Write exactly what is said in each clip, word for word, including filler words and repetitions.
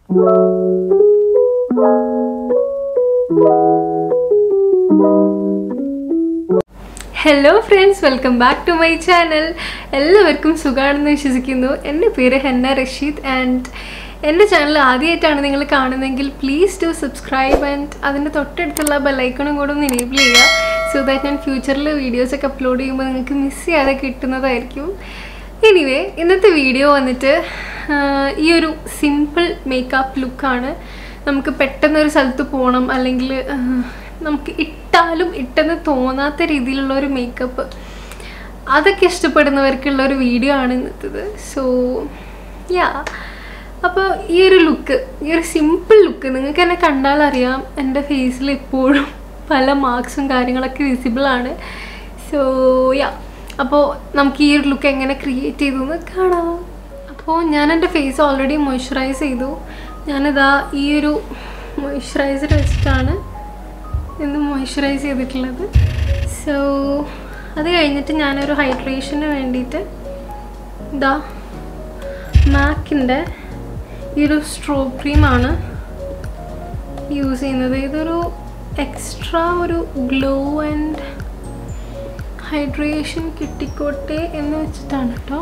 Hello friends, welcome back to my channel. എല്ലാവർക്കും സുഖാണെന്ന് വിശ്വസിക്കുന്നു. എൻ്റെ പേര് ഹെന്ന റഷീദ് ആൻഡ് എൻ്റെ ചാനൽ ആദ്യമായിട്ടാണ് നിങ്ങൾ കാണുന്നതെങ്കിൽ പ്ലീസ് ഡു സബ്സ്ക്രൈബ് ആൻഡ് അതിൻ്റെ തൊട്ടടുത്തുള്ള ബെല്ലൈക്കണും കൂടെ ഒന്ന് എനേബിൾ ചെയ്യുക സോ ദാറ്റ് ഞാൻ ഫ്യൂച്ചറിൽ വീഡിയോസൊക്കെ അപ്ലോഡ് ചെയ്യുമ്പോൾ നിങ്ങൾക്ക് മിസ് ചെയ്യാതെ കിട്ടുന്നതായിരിക്കും. എനിവേ, ഇന്നത്തെ വീഡിയോ വന്നിട്ട് ഈ ഒരു സിമ്പിൾ മേക്കപ്പ് ലുക്കാണ്. നമുക്ക് പെട്ടെന്നൊരു സ്ഥലത്ത് പോകണം, അല്ലെങ്കിൽ നമുക്ക് ഇട്ടാലും ഇട്ടെന്ന് തോന്നാത്ത രീതിയിലുള്ള ഒരു മേക്കപ്പ്, അതൊക്കെ ഇഷ്ടപ്പെടുന്നവർക്കുള്ള ഒരു വീഡിയോ ആണ് ഇന്നത്തേത്. സോ യാ, അപ്പോൾ ഈ ഒരു ലുക്ക്, ഈ ഒരു സിമ്പിൾ ലുക്ക് നിങ്ങൾക്ക് എന്നെ കണ്ടാൽ അറിയാം എൻ്റെ ഫേസിൽ എപ്പോഴും പല മാർക്സും കാര്യങ്ങളൊക്കെ വിസിബിളാണ്. സോ യാ, അപ്പോൾ നമുക്ക് ഈ ഒരു ലുക്ക് എങ്ങനെ ക്രിയേറ്റ് ചെയ്തു എന്ന് കാണാം. അപ്പോൾ ഞാൻ എൻ്റെ ഫേസ് ഓൾറെഡി മോയ്സ്ചറൈസ് ചെയ്തു. ഞാനിതാ ഈ ഒരു മോയ്സ്ചറൈസർ വെച്ചിട്ടാണ് ഇന്ന് മോയ്സ്ചറൈസ് ചെയ്തിട്ടുള്ളത്. സോ അത് കഴിഞ്ഞിട്ട് ഞാനൊരു ഹൈഡ്രേഷന് വേണ്ടിയിട്ട് ഇതാ മാക്കിൻ്റെ ഈ ഒരു സ്ട്രോ ക്രീമാണ് യൂസ് ചെയ്യുന്നത്. ഇതൊരു എക്സ്ട്രാ ഒരു ഗ്ലോ ആൻഡ് ഹൈഡ്രേഷൻ കിട്ടിക്കോട്ടെ എന്ന് വെച്ചിട്ടാണ് കേട്ടോ.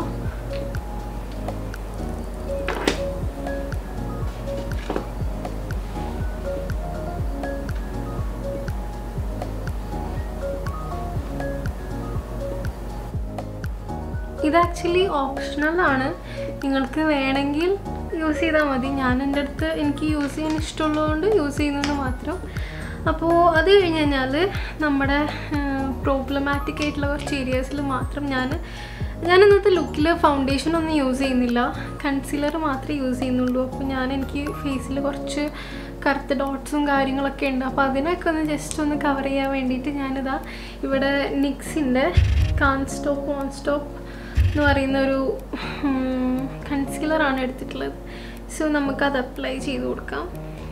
ഇത് ആക്ച്വലി ഓപ്ഷണലാണ്, നിങ്ങൾക്ക് വേണമെങ്കിൽ യൂസ് ചെയ്താൽ മതി. ഞാൻ എൻ്റെ അടുത്ത് എനിക്ക് യൂസ് ചെയ്യാൻ ഇഷ്ടമുള്ളതുകൊണ്ട് യൂസ് ചെയ്യുന്നത് മാത്രം. അപ്പോൾ അത് കഴിഞ്ഞ് കഴിഞ്ഞാൽ നമ്മുടെ പ്രോബ്ലമാറ്റിക് ആയിട്ടുള്ള കുറച്ച് ഏരിയാസിൽ മാത്രം ഞാൻ ഞാൻ ഇന്നത്തെ ലുക്കിൽ ഫൗണ്ടേഷൻ ഒന്നും യൂസ് ചെയ്യുന്നില്ല, കൺസീലർ മാത്രമേ യൂസ് ചെയ്യുന്നുള്ളൂ. അപ്പോൾ ഞാൻ എനിക്ക് ഫേസിൽ കുറച്ച് കറുത്ത ഡോട്ട്സും കാര്യങ്ങളൊക്കെ ഉണ്ട്, അപ്പോൾ അതിനൊക്കെ ഒന്ന് ജസ്റ്റ് ഒന്ന് കവർ ചെയ്യാൻ വേണ്ടിയിട്ട് ഞാനിതാ ഇവിടെ നിക്സിൻ്റെ കാൺ സ്റ്റോപ്പ് ഓൺ സ്റ്റോപ്പ് എന്ന് പറയുന്ന ഒരു കൺസീലറാണ് എടുത്തിട്ടുള്ളത്. സോ നമുക്കത് അപ്ലൈ ചെയ്ത് കൊടുക്കാം.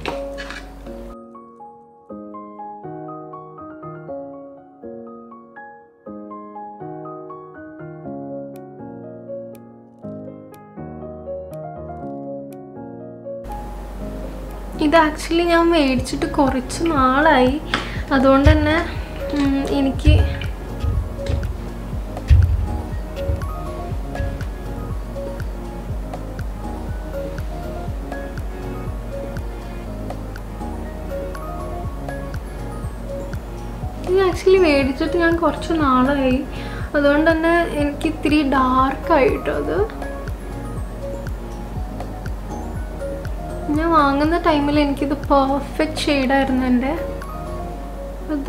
ഇത് ആക്ച്വലി ഞാൻ മേടിച്ചിട്ട് കുറച്ച് നാളായി, അതുകൊണ്ട് തന്നെ എനിക്ക് ഇത് ആക്ച്വലി മേടിച്ചിട്ട് ഞാൻ കുറച്ച് നാളായി, അതുകൊണ്ട് തന്നെ എനിക്ക് ഇത്തിരി ഡാർക്കായിട്ടോ അത്. ഞാൻ വാങ്ങുന്ന ടൈമിൽ എനിക്കിത് പെർഫെക്റ്റ് ഷെയ്ഡായിരുന്നു എൻ്റെ. അത്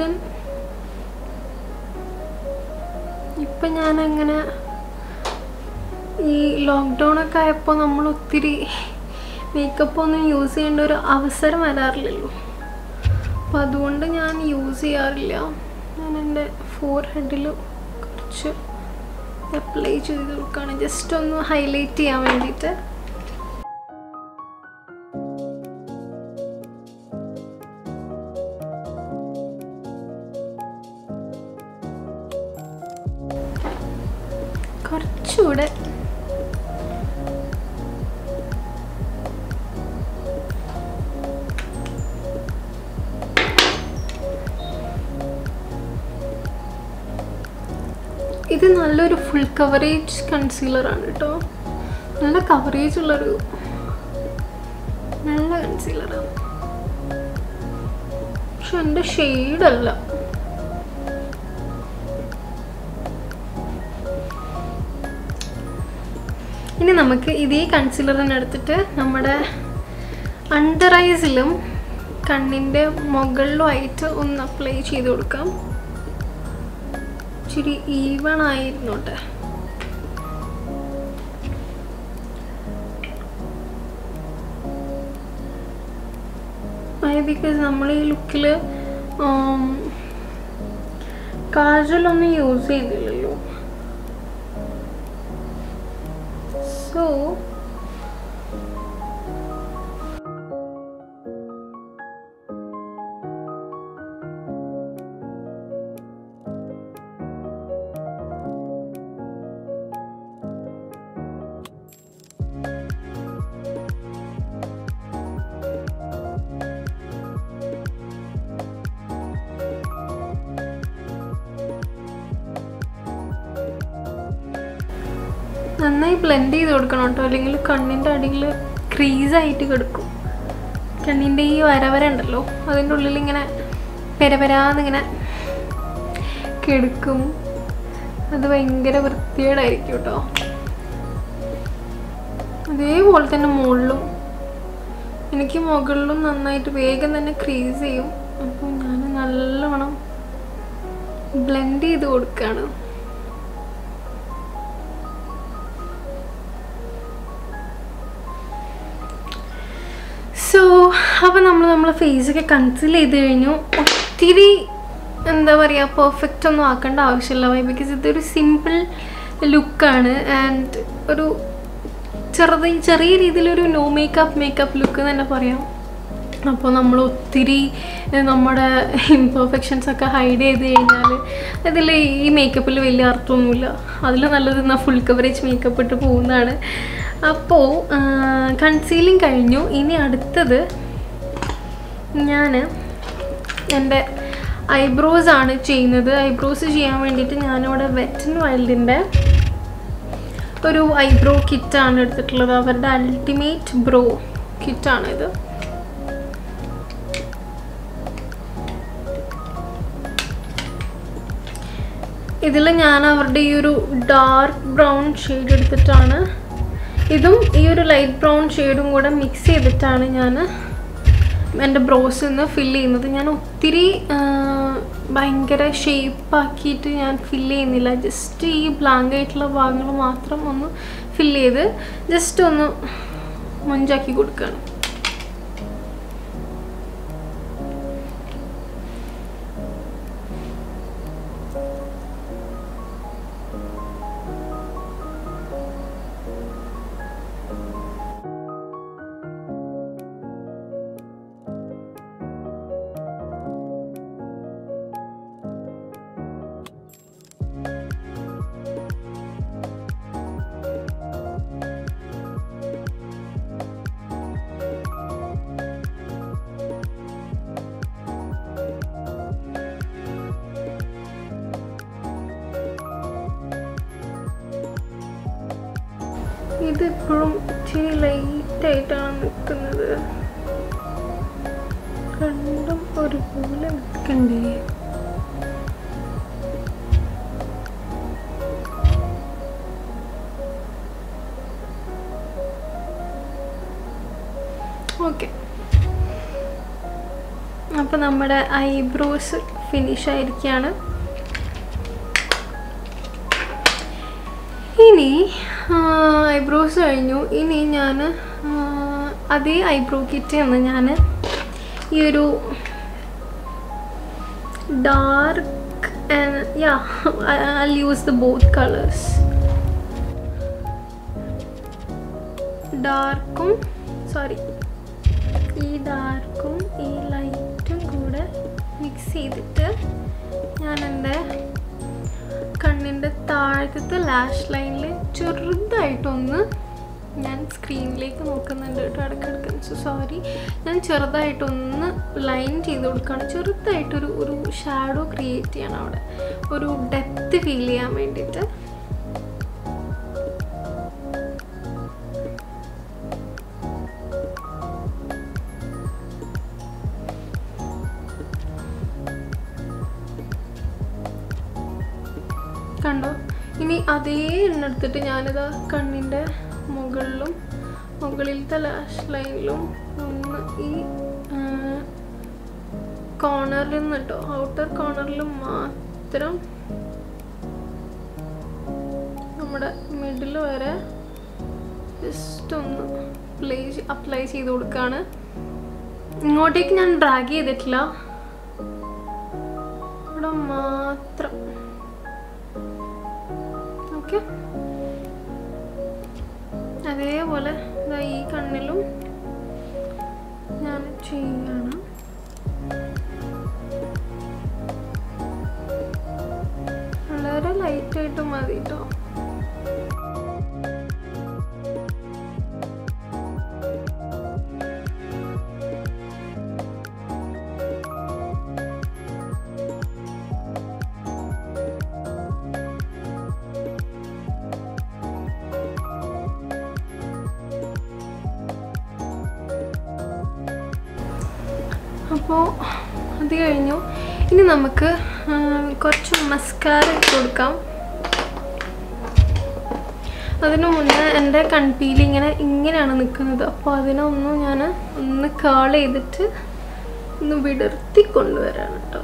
ഇപ്പം ഞാനങ്ങനെ ഈ ലോക്ക്ഡൗൺ ഒക്കെ ആയപ്പോൾ നമ്മൾ ഒത്തിരി മേക്കപ്പ് ഒന്നും യൂസ് ചെയ്യേണ്ട ഒരു അവസരം വരാറില്ലല്ലോ, അപ്പോൾ അതുകൊണ്ട് ഞാൻ യൂസ് ചെയ്യാറില്ല. ഞാൻ എൻ്റെ ഫോർ ഹെഡിൽ കുറച്ച് അപ്ലൈ ചെയ്ത് കൊടുക്കുകയാണ്, ജസ്റ്റ് ഒന്ന് ഹൈലൈറ്റ് ചെയ്യാൻ വേണ്ടിയിട്ട്. കുറച്ചുകൂടെ ഇത് നല്ലൊരു ഫുൾ കവറേജ് കൺസീലറാണ് കേട്ടോ. നല്ല കവറേജ് ഉള്ളൊരു നല്ല കൺസീലറാണ്, പക്ഷെ എൻ്റെ ഷെയ്ഡല്ല. ഇനി നമുക്ക് ഇതേ കൺസീലറിനെ എടുത്തിട്ട് നമ്മുടെ അണ്ടർ ഐസിലും കണ്ണിൻ്റെ മുകളിലുമായിട്ട് ഒന്ന് അപ്ലൈ ചെയ്ത് കൊടുക്കാം. ഇച്ചിരി ഈവൺ ആയിരുന്നോട്ടെ. ബിക്കോസ് നമ്മൾ ഈ ലുക്കിൽ കാജലൊന്നും യൂസ് ചെയ്തില്ലല്ലോ. സോ നന്നായി ബ്ലെൻഡ് ചെയ്ത് കൊടുക്കണം കേട്ടോ, അല്ലെങ്കിൽ കണ്ണിൻ്റെ അടിയിൽ ക്രീസായിട്ട് കിടക്കും. കണ്ണിൻ്റെ ഈ വരവര ഉണ്ടല്ലോ അതിൻ്റെ ഉള്ളിൽ ഇങ്ങനെ പെരപരാന്നിങ്ങനെ കിടക്കും. അത് ഭയങ്കര വൃത്തികേടായിരിക്കും കേട്ടോ. അതേപോലെ തന്നെ മുകളിലും, എനിക്ക് മുകളിലും നന്നായിട്ട് വേഗം തന്നെ ക്രീസ് ചെയ്യും. അപ്പോൾ ഞാൻ നല്ലോണം ബ്ലെൻഡ് ചെയ്ത് കൊടുക്കുകയാണ്. സോ അപ്പോൾ നമ്മൾ നമ്മളെ ഫേസൊക്കെ കൺസീൽ ചെയ്ത് കഴിഞ്ഞു. ഒത്തിരി എന്താ പറയുക പെർഫെക്റ്റ് ഒന്നും ആക്കേണ്ട ആവശ്യമില്ല, ബിക്കോസ് ഇതൊരു സിമ്പിൾ ലുക്കാണ്. ആൻഡ് ഒരു ചെറുത് ചെറിയ രീതിയിലൊരു നോ മേക്കപ്പ് മേക്കപ്പ് ലുക്ക് തന്നെ പറയാം. അപ്പോൾ നമ്മൾ ഒത്തിരി നമ്മുടെ ഇംപെർഫെക്ഷൻസ് ഒക്കെ ഹൈഡ് ചെയ്ത് കഴിഞ്ഞാൽ അതിൽ ഈ മേക്കപ്പിൽ വലിയ അർത്ഥമൊന്നുമില്ല. അതിൽ നല്ലത് എന്നാൽ ഫുൾ കവറേജ് മേക്കപ്പ് ഇട്ട് പോകുന്നതാണ്. അപ്പോൾ കൺസീലിങ് കഴിഞ്ഞു. ഇനി അടുത്തത് ഞാൻ എൻ്റെ ഐബ്രോസ് ആണ് ചെയ്യുന്നത്. ഐബ്രോസ് ചെയ്യാൻ വേണ്ടിയിട്ട് ഞാനിവിടെ വെറ്റ് ആൻഡ് വൈൽഡിൻ്റെ ഒരു ഐബ്രോ കിറ്റാണ് എടുത്തിട്ടുള്ളത്. അവരുടെ അൾട്ടിമേറ്റ് ബ്രോ കിറ്റാണിത്. ഇതിൽ ഞാൻ അവരുടെ ഈ ഒരു ഡാർക്ക് ബ്രൗൺ ഷെയ്ഡ് എടുത്തിട്ടാണ്, ഇതും ഈ ഒരു ലൈറ്റ് ബ്രൗൺ ഷെയ്ഡും കൂടെ മിക്സ് ചെയ്തിട്ടാണ് ഞാൻ എൻ്റെ ബ്രോസിൽ നിന്ന് ഫില്ല് ചെയ്യുന്നത്. ഞാൻ ഒത്തിരി ഭയങ്കര ഷേപ്പാക്കിയിട്ട് ഞാൻ ഫില്ല് ചെയ്യുന്നില്ല. ജസ്റ്റ് ഈ ബ്ലാങ്ക് ആയിട്ടുള്ള ഭാഗങ്ങൾ മാത്രം ഒന്ന് ഫില്ല് ചെയ്ത് ജസ്റ്റ് ഒന്ന് മൊഞ്ചാക്കി കൊടുക്കുകയാണ്. ഇതിപ്പോഴും ഇച്ചിരി ലൈറ്റായിട്ടാണ് നിൽക്കുന്നത്. രണ്ടും ഒരുപോലെ നിൽക്കണ്ടേ? ഓക്കെ, അപ്പോൾ നമ്മുടെ ഐബ്രോസ് ഫിനിഷ് ആയിരിക്കുകയാണ്. ഇനി ഐബ്രോസ് കഴിഞ്ഞു. ഇനി ഞാൻ അതേ ഐബ്രോ കിറ്റ് എന്ന് ഞാൻ ഈ ഒരു dark yeah I use the both colours, ഡാർക്കും സോറി ഈ ഡാർക്കും ഈ ലൈറ്റും കൂടെ മിക്സ് ചെയ്തിട്ട് ഞാൻ എൻ്റെ കണ്ണിൻ്റെ താഴത്തെ ലാഷ് ലൈനിൽ ചെറുതായിട്ടൊന്ന് ഞാൻ സ്ക്രീനിലേക്ക് നോക്കുന്നുണ്ട് കേട്ടോ ഇടയ്ക്കിടയ്ക്ക്. സോ സോറി, ഞാൻ ചെറുതായിട്ടൊന്ന് ലൈൻ ചെയ്ത് കൊടുക്കുകയാണ്. ചെറുതായിട്ടൊരു ഒരു ഷാഡോ ക്രിയേറ്റ് ചെയ്യണം അവിടെ, ഒരു ഡെപ്ത് ഫീൽ ചെയ്യാൻ വേണ്ടിയിട്ട്. കണ്ടോ? ഇനി അതേ എണ്ണ എടുത്തിട്ട് ഞാനിതാ കണ്ണിൻ്റെ മുകളിലും മുകളിലത്തെ ലാഷ് ലൈനിലും ഒന്ന് ഈ കോർണറിൽ നിന്ന് കേട്ടോ, ഔട്ടർ കോർണറിൽ മാത്രം നമ്മുടെ മിഡിൽ വരെ ജസ്റ്റ് ഒന്ന് അപ്ലൈ അപ്ലൈ ചെയ്ത് കൊടുക്കുകയാണ്. ഇങ്ങോട്ടേക്ക് ഞാൻ ഡ്രാഗ് ചെയ്തിട്ടില്ല, ഇവിടെ മാത്രം. ഓക്കെ, അതേപോലെ ഈ കണ്ണിലും ഞാൻ ചെയ്യണം. വളരെ ലൈറ്റായിട്ട് മതി കേട്ടോ. അപ്പോൾ അത് കഴിഞ്ഞു. ഇനി നമുക്ക് കുറച്ച് മസ്കാര ഇട്ട് കൊടുക്കാം. അതിനു മുന്നേ എൻ്റെ കൺപീലി ഇങ്ങനെ ഇങ്ങനെയാണ് നിൽക്കുന്നത്. അപ്പോൾ അതിനൊന്നും ഞാൻ ഒന്ന് കേൾ ചെയ്തിട്ട് ഒന്ന് വിടർത്തി കൊണ്ടുവരാണ് കേട്ടോ.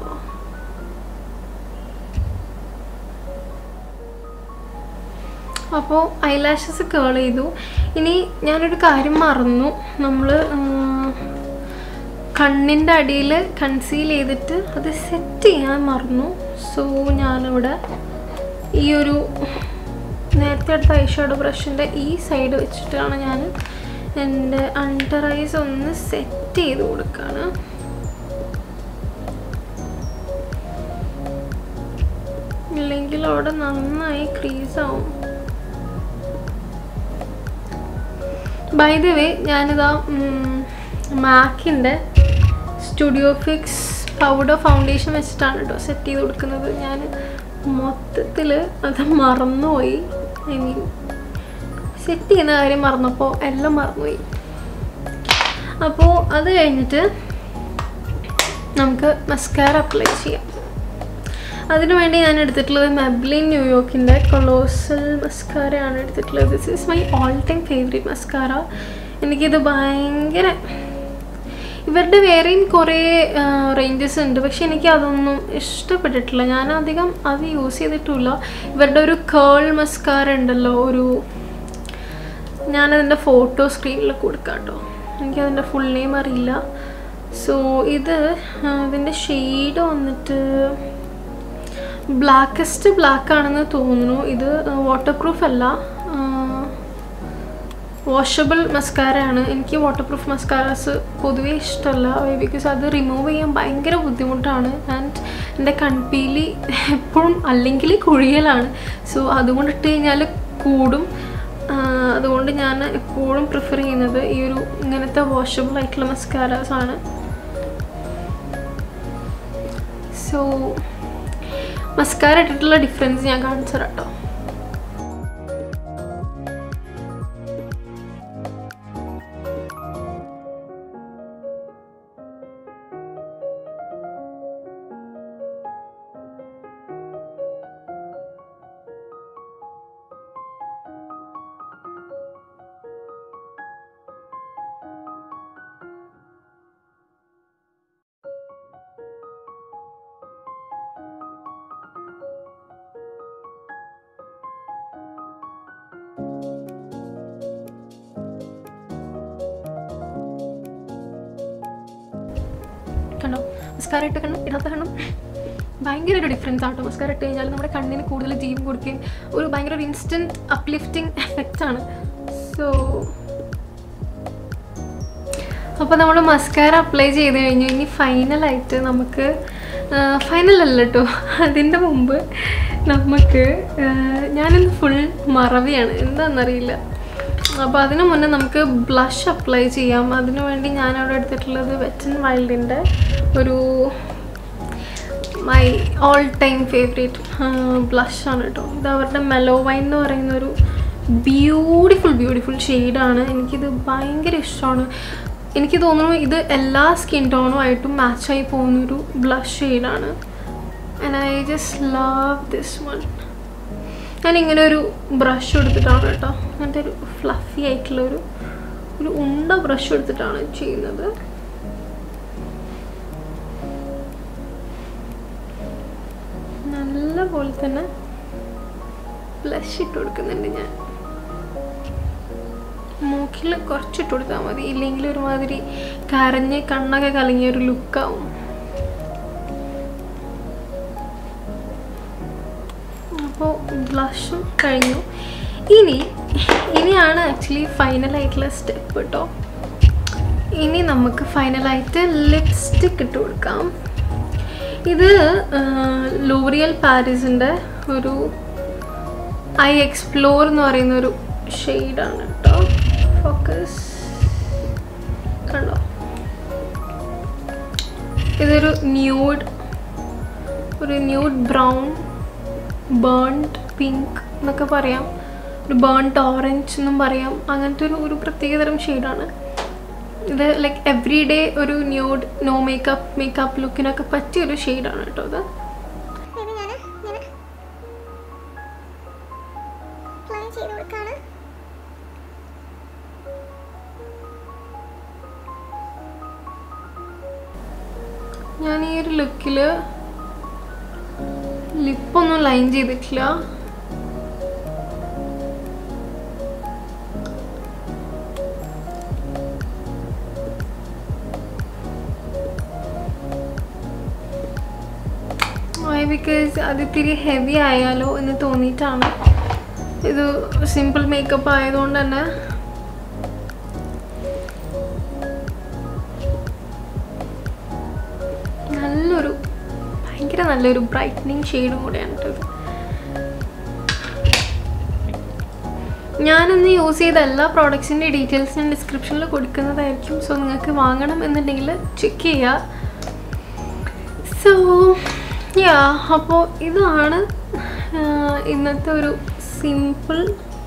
അപ്പോൾ ഐലാഷസ് കേൾ ചെയ്തു. ഇനി ഞാനൊരു കാര്യം മറന്നു. നമ്മൾ കണ്ണിൻ്റെ അടിയിൽ കൺസീൽ ചെയ്തിട്ട് അത് സെറ്റ് ചെയ്യാൻ മറന്നു. സോ ഞാനിവിടെ ഈ ഒരു നേരത്തെ എടുത്ത ഐഷാഡോ ബ്രഷിൻ്റെ ഈ സൈഡ് വെച്ചിട്ടാണ് ഞാൻ എൻ്റെ അണ്ടർ ഐസ് ഒന്ന് സെറ്റ് ചെയ്ത് കൊടുക്കുകയാണ്. ഇല്ലെങ്കിൽ അവിടെ നന്നായി ക്രീസാവും. ബൈ ദ വേ ഞാനിതാ മാക്കിൻ്റെ സ്റ്റുഡിയോ ഫിക്സ് പൗഡർ ഫൗണ്ടേഷൻ വെച്ചിട്ടാണ് കേട്ടോ സെറ്റ് ചെയ്ത് കൊടുക്കുന്നത്. ഞാൻ മൊത്തത്തിൽ അത് മറന്നുപോയി. ഐ മീൻ സെറ്റ് ചെയ്യുന്ന കാര്യം മറന്നപ്പോൾ എല്ലാം മറന്നുപോയി. അപ്പോൾ അത് കഴിഞ്ഞിട്ട് നമുക്ക് മസ്കാര അപ്ലൈ ചെയ്യാം. അതിനു വേണ്ടി ഞാൻ എടുത്തിട്ടുള്ളത് മെബ്ലിൻ ന്യൂയോർക്കിൻ്റെ കൊളോസൽ മസ്കാരയാണ് എടുത്തിട്ടുള്ളത്. This is my all time favourite mascara. എനിക്കിത് ഭയങ്കര, ഇവരുടെ വേറെയും കുറേ റേഞ്ചസ് ഉണ്ട്, പക്ഷെ എനിക്ക് അതൊന്നും ഇഷ്ടപ്പെട്ടിട്ടില്ല. ഞാൻ അധികം അത് യൂസ് ചെയ്തിട്ടില്ല. ഇവരുടെ ഒരു കേൾ മസ്കാര ഉണ്ടല്ലോ, ഒരു ഞാനതിൻ്റെ ഫോട്ടോ സ്ക്രീനിൽ കൊടുക്കാം കേട്ടോ. എനിക്കതിൻ്റെ ഫുൾ നെയിം അറിയില്ല. സോ ഇത് ഇതിൻ്റെ ഷെയ്ഡ് വന്നിട്ട് ബ്ലാക്കസ്റ്റ് ബ്ലാക്ക് ആണെന്ന് തോന്നുന്നു. ഇത് വാട്ടർ പ്രൂഫ് അല്ല, വാഷബിൾ മസ്കാരയാണ്. എനിക്ക് വാട്ടർ പ്രൂഫ് മസ്കാരാസ് പൊതുവേ ഇഷ്ടമല്ല, ബിക്കോസ് അത് റിമൂവ് ചെയ്യാൻ ഭയങ്കര ബുദ്ധിമുട്ടാണ്. ആൻഡ് എൻ്റെ കൺപീലി എപ്പോഴും അല്ലെങ്കിൽ കുഴിയലാണ്. സോ അതുകൊണ്ട് ഇട്ട് കഴിഞ്ഞാൽ കൂടും. അതുകൊണ്ട് ഞാൻ എപ്പോഴും പ്രിഫർ ചെയ്യുന്നത് ഈ ഒരു ഇങ്ങനത്തെ വാഷബിൾ ആയിട്ടുള്ള മസ്കാരാസ് ആണ്. സോ മസ്കാര ഇട്ടിട്ടുള്ള ഡിഫറൻസ് ഞാൻ കാണിച്ചു തരാം കേട്ടോ. കണ്ടോ മസ്കാര ഇട്ട് കണ്ണും ഇടാത്ത കണ്ണും ഭയങ്കര ഒരു ഡിഫറൻസ് ആട്ടോ. മസ്കാര ഇട്ട് കഴിഞ്ഞാൽ നമ്മുടെ കണ്ണിന് കൂടുതൽ ജീവൻ കൊടുക്കുകയും ഒരു ഭയങ്കര ഒരു ഇൻസ്റ്റൻറ്റ് അപ്ലിഫ്റ്റിംഗ് എഫക്റ്റ് ആണ്. സോ അപ്പോൾ നമ്മൾ മസ്കാര അപ്ലൈ ചെയ്ത് കഴിഞ്ഞു. ഇനി ഫൈനലായിട്ട് നമുക്ക് ഫൈനലല്ല കേട്ടോ, അതിൻ്റെ മുമ്പ് നമുക്ക് ഞാനിന്ന് ഫുൾ മറവിയാണ്, എന്താണെന്നറിയില്ല. അപ്പോൾ അതിനു മുന്നേ നമുക്ക് ബ്ലഷ് അപ്ലൈ ചെയ്യാം. അതിനു വേണ്ടി ഞാനവിടെ എടുത്തിട്ടുള്ളത് വെറ്റ് ആൻഡ് വൈൽഡിൻ്റെ ഒരു മൈ ഓൾ ടൈം ഫേവറേറ്റ് ബ്ലഷാണ് കേട്ടോ. ഇത് അവരുടെ മെലോ വൈൻ എന്ന് പറയുന്ന ഒരു ബ്യൂട്ടിഫുൾ ബ്യൂട്ടിഫുൾ ഷെയ്ഡാണ്. എനിക്കിത് ഭയങ്കര ഇഷ്ടമാണ്. എനിക്ക് തോന്നുന്നു ഇത് എല്ലാ സ്കിൻ ടോണുമായിട്ടും മാച്ചായി പോകുന്നൊരു ബ്ലഷ് ഷെയ്ഡാണ്. And I just love this one. ഞാനിങ്ങനെ ഒരു ബ്രഷ് എടുത്തിട്ടാണ് കേട്ടോ, അങ്ങനത്തെ ഒരു ഫ്ലഫി ആയിട്ടുള്ളൊരു ഒരു ഉണ്ട ബ്രഷ് എടുത്തിട്ടാണ് ചെയ്യുന്നത്. നല്ല പോലെ തന്നെ ബ്ലഷ് ഇട്ട് കൊടുക്കുന്നുണ്ട് ഞാൻ. മൂക്കിൽ കുറച്ചിട്ട് കൊടുത്താൽ മതി, ഇല്ലെങ്കിൽ ഒരുമാതിരി കരഞ്ഞ് കണ്ണൊക്കെ കലങ്ങിയ ഒരു ലുക്കാവും. അപ്പോൾ ബ്ലഷും കഴിഞ്ഞു. ഇനി ഇനിയാണ് ആക്ച്വലി ഫൈനലായിട്ടുള്ള സ്റ്റെപ്പ് കേട്ടോ. ഇനി നമുക്ക് ഫൈനലായിട്ട് ലിപ്സ്റ്റിക്ക് ഇട്ട് കൊടുക്കാം. ഇത് ലോറിയൽ പാരീസിൻ്റെ ഒരു ഐ എക്സ്പ്ലോർ എന്ന് പറയുന്ന ഒരു ഷെയ്ഡാണ് കേട്ടോ. ഫോക്കസ് കണ്ടോ, ഇതൊരു ന്യൂഡ് ഒരു ന്യൂഡ് ബ്രൗൺ ബേൺഡ് പിങ്ക് എന്നൊക്കെ പറയാം, ഒരു ബേൺഡ് ഓറഞ്ച് എന്നും പറയാം. അങ്ങനത്തെ ഒരു ഒരു പ്രത്യേകതരം ഷെയ്ഡാണ്. ഇത് ലൈക്ക് എവറി ഡേ ഒരു ന്യൂഡ് നോ മേക്കപ്പ് മേക്കപ്പ് ലുക്കിനൊക്കെ പറ്റിയൊരു ഷെയ്ഡാണ് കേട്ടോ ഇത്. ഞാൻ ഈ ഒരു ലുക്കിൽ ലിപ്പൊന്നും ലൈൻ ചെയ്തിട്ടില്ല. ബിക്കോസ് അത് ഇത്തിരി ഹെവി ആയാലോ എന്ന് തോന്നിയിട്ടാണ്. ഇത് സിമ്പിൾ മേക്കപ്പ് ആയതുകൊണ്ട് തന്നെ നല്ലൊരു ഭയങ്കര നല്ലൊരു ബ്രൈറ്റനിങ് ഷെയ്ഡും കൂടെയാണ് കേട്ടത്. ഞാനിന്ന് യൂസ് ചെയ്ത എല്ലാ പ്രോഡക്ട്സിൻ്റെ ഡീറ്റെയിൽസ് ഞാൻ ഡിസ്ക്രിപ്ഷനിൽ കൊടുക്കുന്നതായിരിക്കും. സോ നിങ്ങൾക്ക് വാങ്ങണം എന്നുണ്ടെങ്കിൽ ചെക്ക് ചെയ്യുക. സോ യാ, അപ്പോൾ ഇതാണ് ഇന്നത്തെ ഒരു സിമ്പിൾ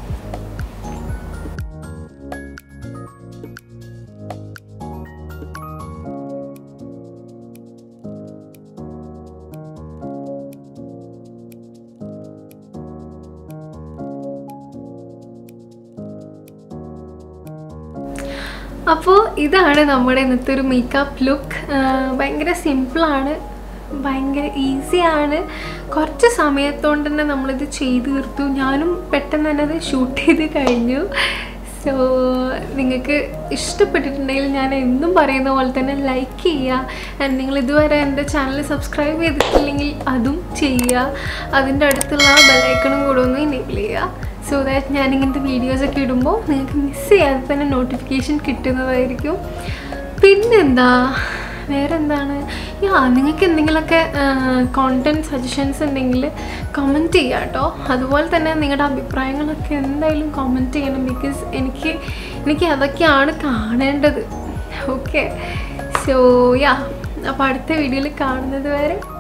അപ്പോൾ ഇതാണ് നമ്മുടെ ഇന്നത്തെ ഒരു മേക്കപ്പ് ലുക്ക്. ഭയങ്കര സിമ്പിളാണ്, ഭയങ്കര ഈസിയാണ്. കുറച്ച് സമയത്തോണ്ട് തന്നെ നമ്മളിത് ചെയ്ത് തീർത്തു. ഞാനും പെട്ടെന്ന് തന്നെ അത് ഷൂട്ട് ചെയ്ത് കഴിഞ്ഞു. സോ നിങ്ങൾക്ക് ഇഷ്ടപ്പെട്ടിട്ടുണ്ടെങ്കിൽ ഞാൻ എന്നും പറയുന്ന പോലെ തന്നെ ലൈക്ക് ചെയ്യുക. ആൻഡ് നിങ്ങൾ ഇതുവരെ എൻ്റെ ചാനൽ സബ്സ്ക്രൈബ് ചെയ്തിട്ടില്ലെങ്കിൽ അതും ചെയ്യുക. അതിൻ്റെ അടുത്തുള്ള ബെല്ലൈക്കണും കൂടെ ഒന്ന് എനേബിൾ ചെയ്യുക. സോ ദാറ്റ് ഞാനിങ്ങനത്തെ വീഡിയോസൊക്കെ ഇടുമ്പോൾ നിങ്ങൾക്ക് മിസ് ചെയ്യാതെ തന്നെ നോട്ടിഫിക്കേഷൻ കിട്ടുന്നതായിരിക്കും. പിന്നെന്താ, വേറെ എന്താണ്, യാ നിങ്ങൾക്ക് എന്തെങ്കിലുമൊക്കെ കോണ്ടൻറ്റ് സജഷൻസ് ഉണ്ടെങ്കിൽ കമൻറ്റ് ചെയ്യുക കേട്ടോ. അതുപോലെ തന്നെ നിങ്ങളുടെ അഭിപ്രായങ്ങളൊക്കെ എന്തായാലും കമൻറ്റ് ചെയ്യണം. ബിക്കോസ് എനിക്ക് എനിക്ക് അതൊക്കെയാണ് കാണേണ്ടത്. ഓക്കെ, സോ യാ, അപ്പോൾ അടുത്ത വീഡിയോയിൽ കാണുന്നത് വരെ